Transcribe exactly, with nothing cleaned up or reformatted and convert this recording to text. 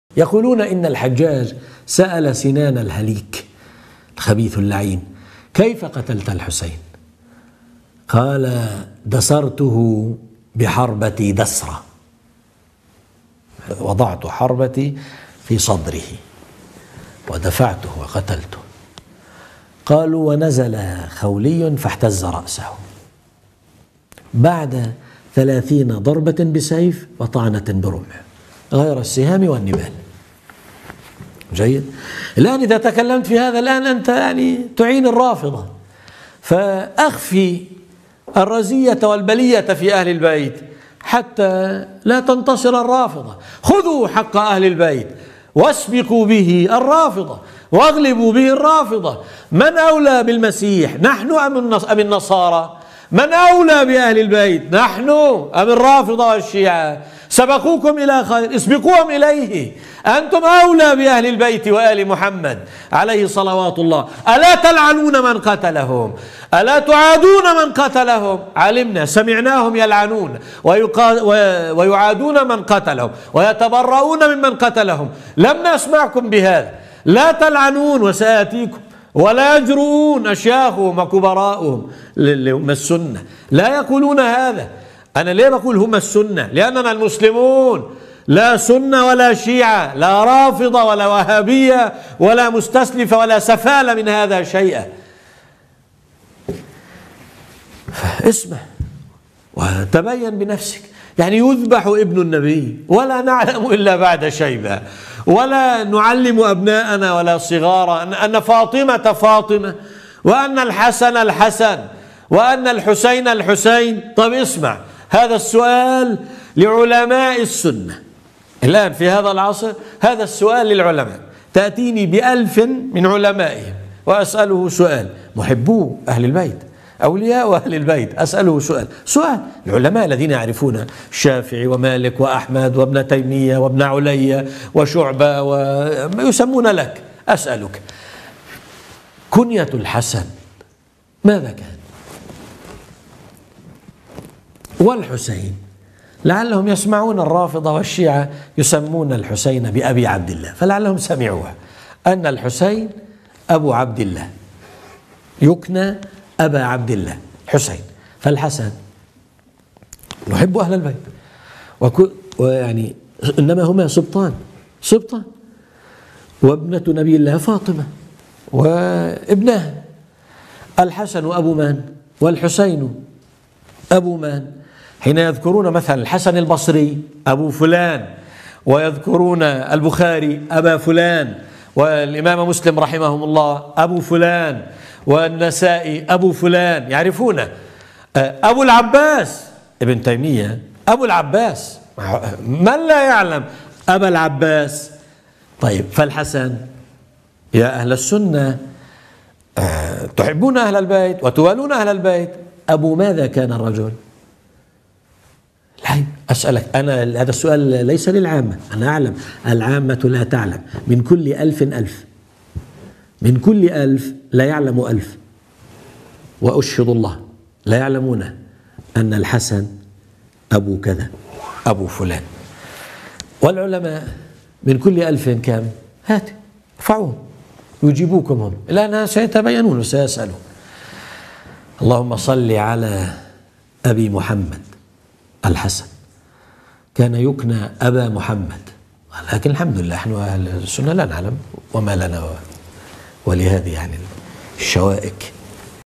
يقولون إن الحجاج سأل سنان الهليك الخبيث اللعين: كيف قتلت الحسين؟ قال: دسرته بحربتي دسرة، وضعت حربتي في صدره ودفعته وقتلته. قالوا: ونزل خولي فاحتز رأسه بعد ثلاثين ضربة بسيف وطعنة برمح غير السهام والنبال. جيد. الآن إذا تكلمت في هذا الآن أنت يعني تعين الرافضة، فأخفي الرزية والبلية في أهل البيت حتى لا تنتصر الرافضة. خذوا حق أهل البيت واسبقوا به الرافضة واغلبوا به الرافضة. من أولى بالمسيح، نحن أم النصارى؟ من أولى بأهل البيت، نحن أم الرافضة والشيعة؟ سبقوكم إلى خير، اسبقوهم إليه. أنتم أولى بأهل البيت وآل محمد عليه صلوات الله. ألا تلعنون من قتلهم؟ ألا تعادون من قتلهم؟ علمنا، سمعناهم يلعنون ويعادون من قتلهم ويتبرؤون ممن قتلهم. لم نسمعكم بهذا. لا تلعنون وسآتيكم. ولا يجرؤون أشياخهم وكبراءهم هم السنة، لا يقولون هذا. أنا ليه بقول هم السنة؟ لأننا المسلمون، لا سنة ولا شيعة، لا رافضة ولا وهابية ولا مستسلفة ولا سفالة من هذا شيئا. اسمع وتبين بنفسك. يعني يذبح ابن النبي ولا نعلم إلا بعد شيبة، ولا نعلم أبناءنا ولا صغارا أن فاطمة فاطمة وأن الحسن الحسن وأن الحسين الحسين. طب اسمع، هذا السؤال لعلماء السنة الآن في هذا العصر، هذا السؤال للعلماء. تأتيني بألف من علمائهم وأسأله سؤال، محبو أهل البيت، أولياء أهل البيت، أسأله سؤال سؤال العلماء الذين يعرفون الشافعي ومالك وأحمد وابن تيمية وابن علي وشعبة ويسمون لك. أسألك، كنية الحسن ماذا كان؟ والحسين، لعلهم يسمعون الرافضة والشيعة يسمون الحسين بأبي عبد الله، فلعلهم سمعوها أن الحسين أبو عبد الله، يكنى أبا عبد الله حسين. فالحسن نحب أهل البيت ويعني إنما هما سبطان سبطان وابنة نبي الله فاطمة وابنها. الحسن أبو من؟ والحسين أبو من؟ حين يذكرون مثلا الحسن البصري أبو فلان، ويذكرون البخاري أبا فلان، والإمام مسلم رحمهم الله أبو فلان، والنسائي أبو فلان، يعرفونه. أبو العباس ابن تيمية أبو العباس، من لا يعلم أبا العباس؟ طيب فالحسن، يا أهل السنة تحبون أهل البيت وتوالون أهل البيت، أبو ماذا كان الرجل؟ لا أسألك أنا، هذا السؤال ليس للعامة، أنا أعلم العامة لا تعلم. من كل ألف ألف، من كل ألف لا يعلم ألف، وأشهد الله لا يعلمون أن الحسن أبو كذا أبو فلان. والعلماء من كل ألف كم؟ هات ارفعوهم يجيبوكم هم، الآن سيتبينون وسيسألون. اللهم صل على أبي محمد الحسن، كان يكنى أبا محمد، لكن الحمد لله نحن أهل السنة لا نعلم وما لنا ولهذه يعني الشوائك.